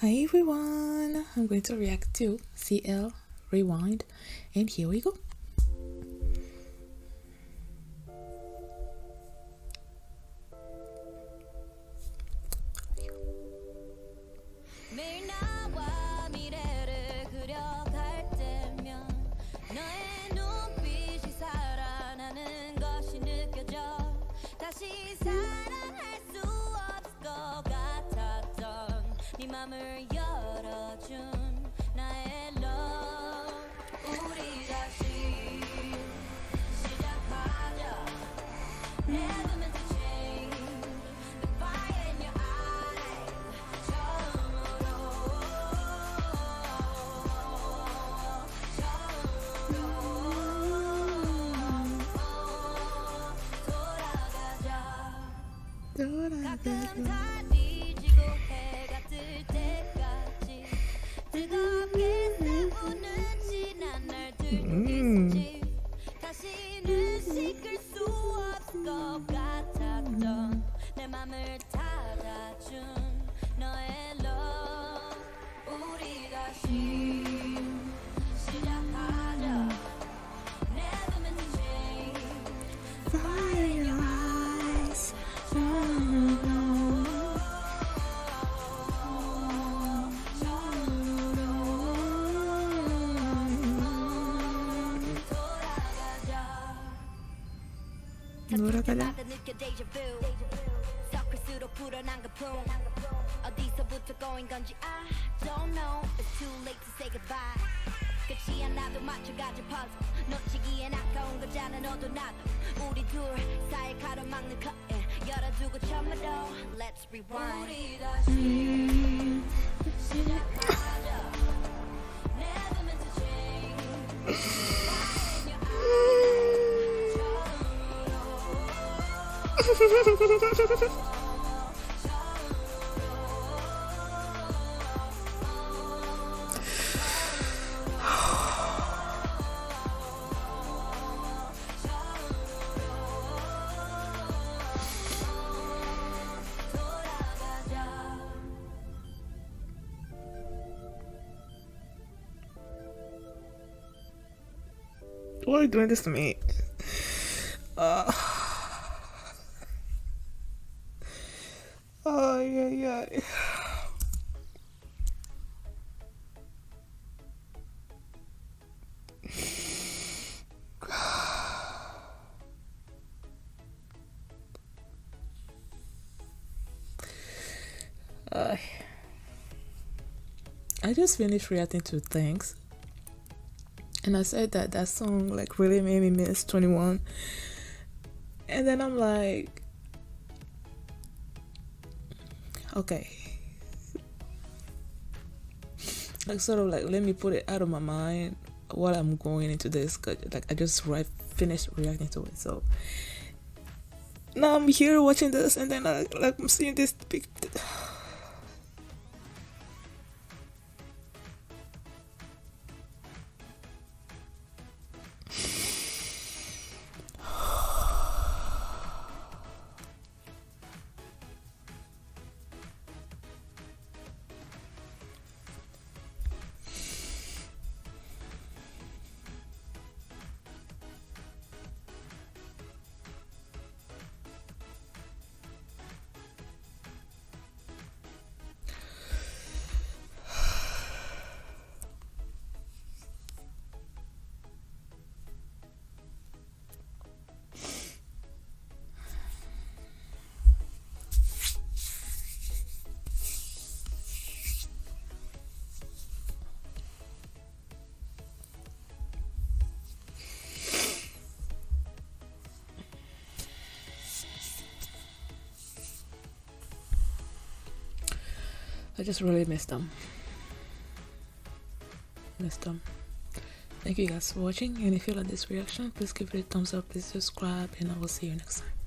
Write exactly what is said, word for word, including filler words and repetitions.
Hi everyone, I'm going to react to C L Rewind, and here we go. 맘을 열어준 나의 love 우리 다시 시작하자 Never meant to change the fire in your eyes 처음으로 처음으로 돌아가자 음. 다시는 식을 수 없을 것 같았던 내 맘을 닫아준 너의 love 우리 다시 시작하자 Never meant to change Fire in your eyes 돌아가자. 어디서부터 going 건지 I don't know. It's too late to say goodbye. 끝이 하나도 맞춰가지 puzzle. 놓치기엔 아까운 거잖아 너도 나도. 우리 둘 사이 가로막는 curtain 열어두고 처음으로 Let's rewind. 우리 다시 시작하자. Never meant to change. Why are you doing this to me? Uh, oh, yeah, yeah. Uh, I just finished reacting to Thanks. And I said that that song like really made me miss twenty-one. And then I'm like, okay, like sort of like let me put it out of my mind while I'm going into this, cause like I just right finished reacting to it. So now I'm here watching this, and then I, like I'm seeing this big. I just really missed them. Missed them. Thank you guys for watching, and if you like this reaction, please give it a thumbs up, please subscribe, and I will see you next time.